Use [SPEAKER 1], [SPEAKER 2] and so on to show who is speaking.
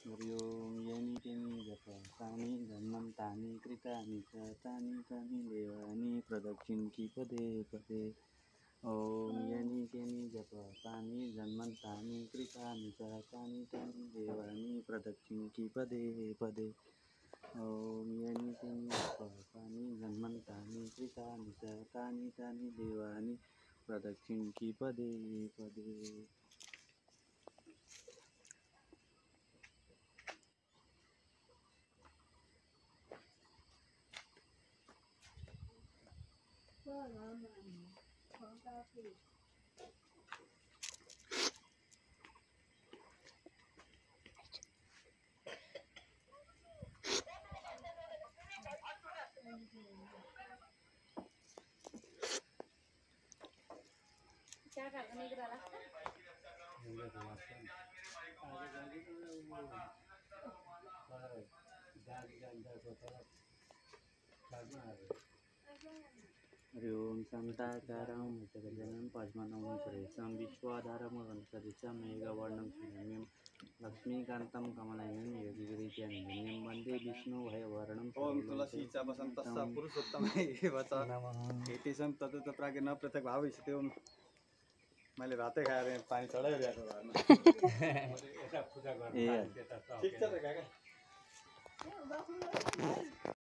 [SPEAKER 1] हरिओम यनी केनी जप तानि धन्वन्तानि कृतानि च तानि तानि देवानि प्रदक्षिणन्ति पदे पदे। ओम यनी केनी जप तानि धन्वन्तानि कृतानि च तानि तानि देवानि प्रदक्षिणन्ति पदे पदे। ओम यनी केनी जप तानि धन्वन्तानि कृतानि च तानि तानि देवानि प्रदक्षिणन्ति पदे पदे। हरिओम शांताकारं भुजगशयनं पद्मनाभं सुरेशं विश्वाधारं मेघवर्णं शून्यं लक्ष्मीकान्तं कमलनयनं योगिगिरिजानन्दं वन्दे विष्णुभयवर्णं।
[SPEAKER 2] ओम तुलसी च वसन्तस्य पुरुषोत्तमाय वच एतेषां तत् प्रागे न पृथक भाव स्थिति। ओम मैले भातै खाएर पानी चढाइरहेको घरमा।
[SPEAKER 1] ए
[SPEAKER 2] ठिक छ त काका।